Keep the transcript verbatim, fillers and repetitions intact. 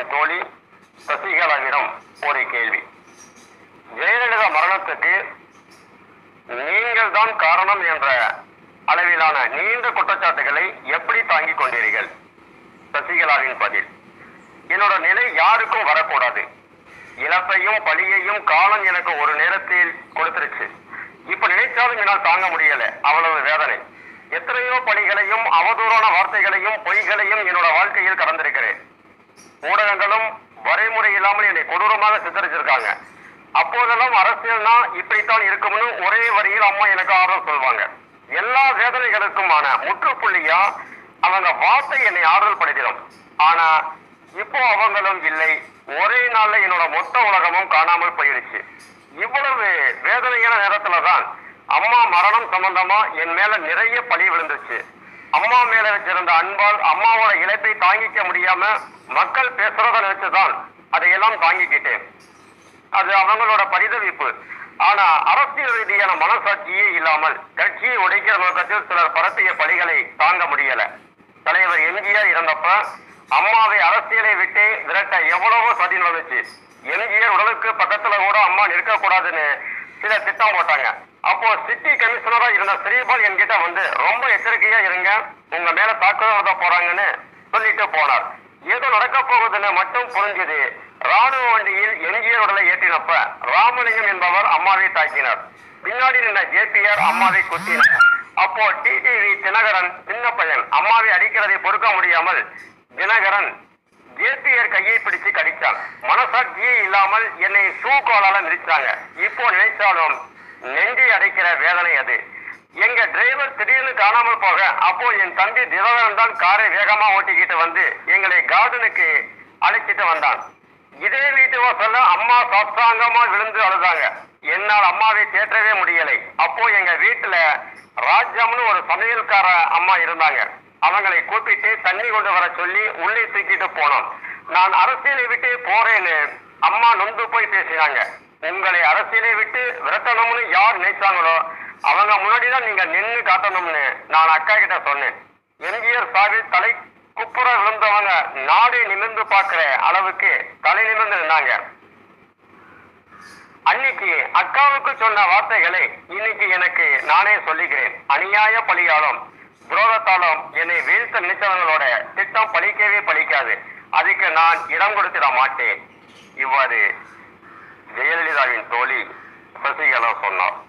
தோழி சசிகலாவிடம் ஒரு கேள்வி. ஜெயலலிதா மரணத்துக்கு நீங்கள் தான் காரணம் என்ற அளவிலான நீண்ட குற்றச்சாட்டுகளை எப்படி தாங்கிக் கொண்டீர்கள்? சசிகலாவின் பதில்: என்னோட நிலை யாருக்கும் வரக்கூடாது. இழப்பையும் பழியையும் காலம் எனக்கு ஒரு நேரத்தில் கொடுத்துருச்சு. இப்ப நினைச்சாலும் என்னால் தாங்க முடியல, அவ்வளவு வேதனை. எத்தனையோ பழிகளையும் அவதூறான வார்த்தைகளையும் பொய்களையும் என்னோட வாழ்க்கையில் கடந்திருக்கிறேன். ஊடகங்களும் வரைமுறை இல்லாமல் என்னை கொடூரமாக சித்தரிச்சிருக்காங்க. அப்போதெல்லாம் அரசியல்னா இப்படித்தான் இருக்கும்னு ஒரே வரியில் அம்மா எனக்கு ஆறுதல் சொல்வாங்க. எல்லா வேதனைகளுக்குமான முற்றுப்புள்ளியா அவங்க வார்த்தை என்னை ஆறுதல் படுத்திடும். ஆனா இப்போ அவங்களும் இல்லை. ஒரே நாள்ல என்னோட மொத்த உலகமும் காணாமல் போயிடுச்சு. இவ்வளவு வேதனையான நேரத்துலதான் அம்மா மரணம் சம்பந்தமா என் மேல நிறைய பழி விழுந்துச்சு. அம்மா மேல வச்சிருந்த அன்பால் அம்மாவோட இழப்பை தாங்கிக்க முடியாம மக்கள் பேசுறத நினைச்சுதான் அதையெல்லாம் தாங்கிக்கிட்டேன். அது அவங்களோட பரிதவிப்பு. ஆனா அரசியல் ரீதியான மனசாட்சியே இல்லாமல் கட்சியை உடைக்கிற நோக்கத்தில் சிலர் பரப்பிய பழிகளை தாங்க முடியல. தலைவர் எம்ஜிஆர் இறந்தப்ப அம்மாவை அரசியலை விட்டு விரட்ட எவ்வளவோ சதி நடந்துச்சு. எம்ஜிஆர் உடலுக்கு பக்கத்துல கூட அம்மா நிற்க கூடாதுன்னு சில திட்டம் போட்டாங்க. அப்போ சிட்டி கமிஷனரா இருந்த ஸ்ரீபால் என்கிட்ட வந்து ரொம்ப எச்சரிக்கையா இருங்க, உங்க மேல தாக்குதல் போறாங்கன்னு சொல்லிட்டு போனார். ஏதோ நடக்க போகுதுன்னு மட்டும் புரிஞ்சது. ராணுவ வண்டியில் எம்ஜிஆர் உடலை ஏற்றினப்ப ராமலிங்கம் என்பவர் அம்மாவை தாக்கினார். பின்னாடி நின்ற ஜேபிஆர் அம்மாவை குத்தினார். அப்போ டிடிவி தினகரன் சின்ன பையன் அம்மாவை அடிக்கிறதை பொறுக்க முடியாமல் தினகரன் ஜேபிஆர் கையை பிடிச்சு கடிச்சான். மனசாட்சியே இல்லாமல் என்னை ஷூ காலால மிதிச்சாங்க. இப்போ நினைச்சாலும் நெஞ்சை அடைக்கிற வேதனை அது. எங்க டிரைவர் திடீர்னு காணாமல் போக அப்போ என் தம்பி தினகரன் தான் காரை வேகமா ஓட்டிக்கிட்டு வந்து எங்களை கார்டனுக்கு அழைச்சிட்டு வந்தான். இதே வீட்டு வாசல்ல அம்மா சாஸ்தாங்கமா விழுந்து அழுதாங்க. என்னால் அம்மாவை தேற்றவே முடியலை. அப்போ எங்க வீட்டுல ராஜ்யம்னு ஒரு சமையல்கார அம்மா இருந்தாங்க. அவங்களை கூப்பிட்டு தண்ணி கொண்டு வர சொல்லி உள்ளே தூக்கிட்டு போனோம். நான் அரசியலை விட்டு போறேன்னு அம்மா நொந்து போய் பேசினாங்க. உங்களை அரசியலை விட்டு விரட்டணும்னு யார் நினைச்சாங்களோ அவங்க முன்னாடிதான் நீங்க நின்று காட்டணும்னு நான் அக்கா கிட்ட சொன்னேன். எம்ஜிஆர் சாவில் தலை குப்புற விழுந்தவங்க நாடே நிமிர்ந்து பார்க்கிற அளவுக்கு தலை நிமிர்ந்து நின்னாங்க. அன்னைக்கு அக்காவுக்கு சொன்ன வார்த்தைகளை இன்னைக்கு எனக்கு நானே சொல்லிக்கிறேன். அநியாய பழியாலும் துரோகத்தாலும் என்னை வீழ்த்த நினைச்சவங்களோட திட்டம் பழிக்கவே பழிக்காது. அதுக்கு நான் இடம் கொடுத்திட மாட்டேன். இவ்வாறு ஜெயலலிதாவின் தோழி சசிகலா சொன்னார்.